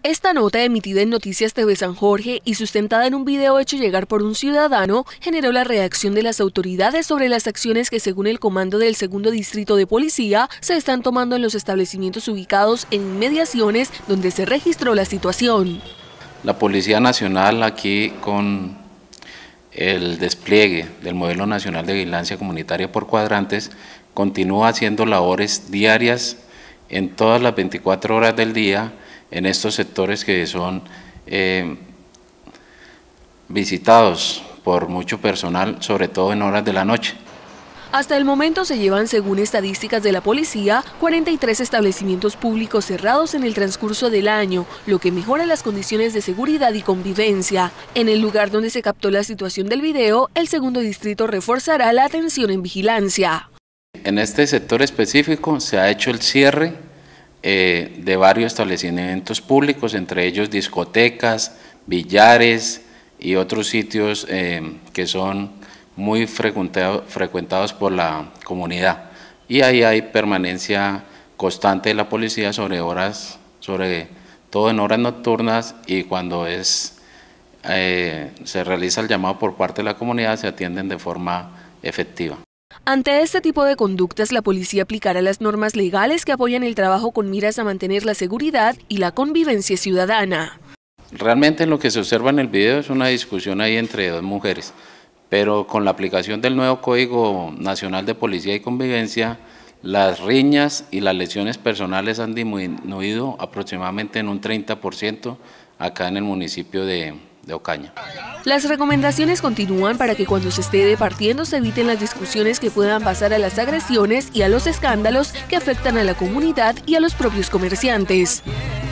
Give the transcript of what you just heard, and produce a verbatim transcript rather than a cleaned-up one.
Esta nota, emitida en Noticias T V San Jorge y sustentada en un video hecho llegar por un ciudadano, generó la reacción de las autoridades sobre las acciones que, según el comando del segundo distrito de policía, se están tomando en los establecimientos ubicados en inmediaciones donde se registró la situación. La Policía Nacional, aquí con el despliegue del Modelo Nacional de Vigilancia Comunitaria por cuadrantes, continúa haciendo labores diarias en todas las veinticuatro horas del día en estos sectores que son eh, visitados por mucho personal, sobre todo en horas de la noche. Hasta el momento se llevan, según estadísticas de la policía, cuarenta y tres establecimientos públicos cerrados en el transcurso del año, lo que mejora las condiciones de seguridad y convivencia. En el lugar donde se captó la situación del video, el segundo distrito reforzará la atención en vigilancia. En este sector específico se ha hecho el cierre eh, de varios establecimientos públicos, entre ellos discotecas, billares y otros sitios eh, que son muy frecuentado, frecuentados por la comunidad, y ahí hay permanencia constante de la policía sobre horas, sobre todo en horas nocturnas, y cuando es eh, se realiza el llamado por parte de la comunidad se atienden de forma efectiva. Ante este tipo de conductas, la policía aplicará las normas legales que apoyan el trabajo con miras a mantener la seguridad y la convivencia ciudadana. Realmente lo que se observa en el video es una discusión ahí entre dos mujeres, pero con la aplicación del nuevo Código Nacional de Policía y Convivencia, las riñas y las lesiones personales han disminuido aproximadamente en un treinta por ciento acá en el municipio de, de Ocaña. Las recomendaciones continúan para que cuando se esté departiendo se eviten las discusiones que puedan pasar a las agresiones y a los escándalos que afectan a la comunidad y a los propios comerciantes.